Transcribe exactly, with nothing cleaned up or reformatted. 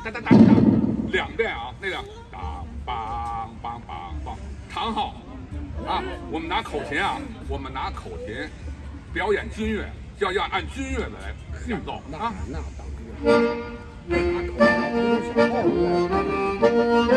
哒哒哒哒，两遍啊，那个当梆梆梆梆，长号啊，我们拿口琴啊，我们拿口琴表演军乐，要要按军乐的来演奏啊。 那当然，那拿口琴小号